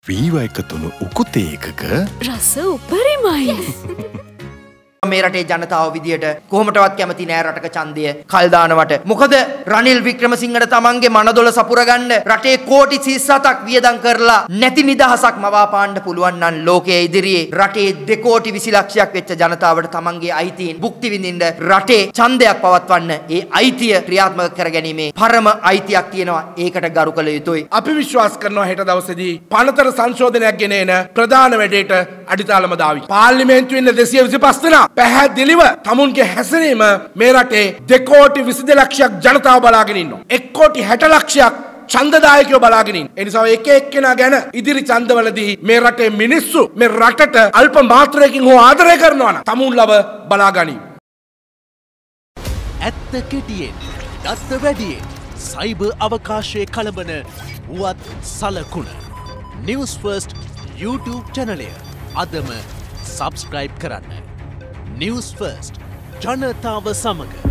වීව එකතුණු උකුතේ එකක රස උපරිමයි. මේ රටේ ජනතාව විදියට කොහොමටවත් කැමති නෑ රටක ඡන්දය කල් දානවට. මොකද රනිල් වික්‍රමසිංහට තමන්ගේ මනදොල සපුර ගන්න රටේ කෝටි 37ක් වියදම් කරලා නැති නිදහසක් මවා පාන්න පුළුවන් නම් ලෝකයේ ඉදිරියේ රටේ 2 කෝටි 20 ලක්ෂයක් වෙච්ච ජනතාවට තමන්ගේ අයිතීන් භුක්ති විඳින්න රටේ ඡන්දයක් පවත්වන්න ඒ අයිතිය ක්‍රියාත්මක කරගැනීමේ පරම අයිතියක් තියෙනවා. ඒකට ගරු කළ යුතුයි. අපි විශ්වාස කරනවා හෙට දවසේදී පනතර සංශෝධනයක් ගෙන එන ප්‍රධාන වැඩේට අඩිතාලම දාවි. පාර්ලිමේන්තුවේ ඉන්න 225 දෙනා පැහැදිලිව තමුන්ගේ හැසිරීම මේ රටේ 2 කෝටි 22 ලක්ෂයක් ජනතාව බලාගෙන ඉන්නවා. 1 කෝටි 60 ලක්ෂයක් ඡන්දදායකයෝ බලාගෙන ඉන්න. ඒ නිසා එක එක්කෙනා ගැන ඉදිරි ඡන්දවලදී මේ රටේ මිනිස්සු මේ රටට අල්ප මාත්‍රයකින් හෝ ආදරය කරනවා නම් තමුන්ලව බලාගනි. ඇත්ත කෙටියෙන්, දත්ත වැඩියෙන්, සයිබර් අවකාශයේ කලබන වුවත් සලකුණ. News First YouTube channel අදම subscribe කරන්න. News First ජනතාව සමග